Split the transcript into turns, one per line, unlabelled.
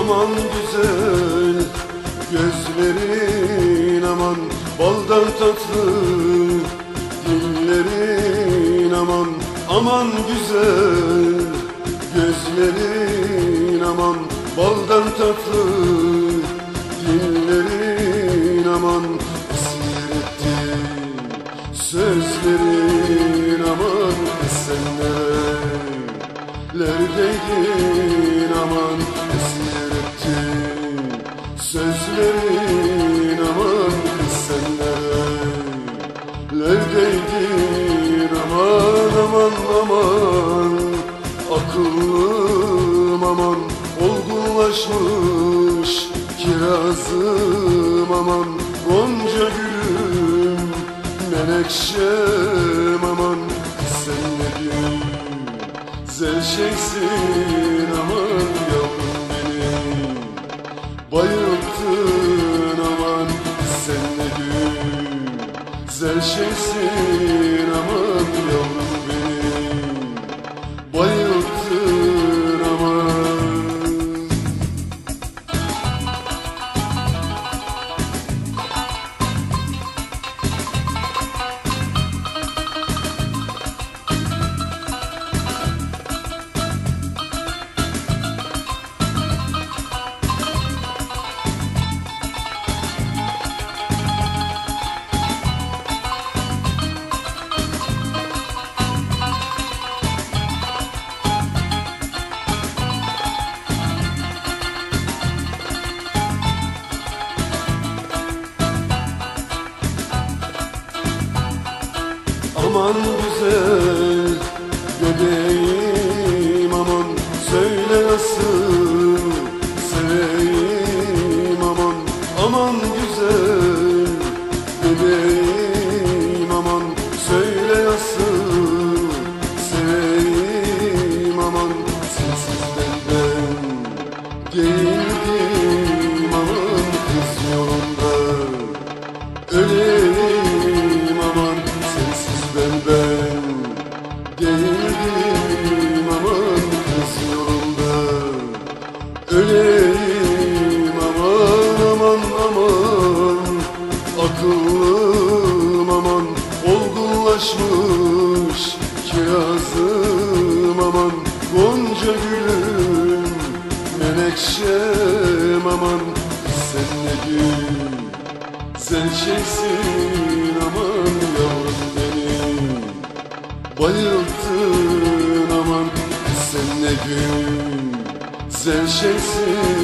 aman güzel gözlerin, aman baldan tatlı dillerin, aman aman güzel gözlerin, aman baldan tatlı dillerin, aman esir etti sözlerin, aman esenlerdeydin, aman esir etti sözlerin, aman esenlerdeydin, aman aman aman akıllım, aman olgunlaşmış kirazım, aman gonca gülüm menekşem, aman sen ne güzel şeysin, aman yavrum beni bayılttın, aman sen ne güzel şeysin, aman yavrum beni bayılttın, aman. Aman güzel bebeğim, aman söyle nasıl seveyim, aman aman güzel bebeğim, aman söyle nasıl seveyim, aman sensiz benden değildim, aman kız yolunda öleyim, aman sensiz ben değildim, aman kız yolunda öleyim, aman aman aman akıllım, aman olgunlaşmış kirazım, aman gonca gülüm menekşem, aman sen ne güzel şeysin, aman yavrum beni bayılttın, aman sen ne güzel şeysin,